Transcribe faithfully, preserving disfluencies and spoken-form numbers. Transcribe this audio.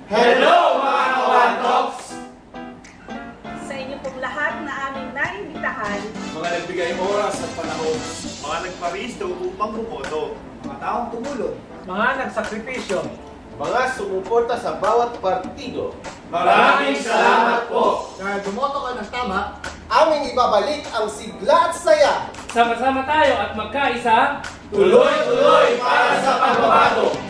Hello mga kawantoks! Sa inyo pong lahat na aming naimbitahan, Mga nagbigay oras at panahon, mga nagparisto upang bumoto, mga taong tumulong, mga nagsakripisyo, mga sumuporta sa bawat partido. maraming salamat po! dahil bumoto ka ng tama, Aming ibabalik ang sigla at saya. sama-sama tayo at magkaisa, Tuloy-tuloy para sa pagbabago!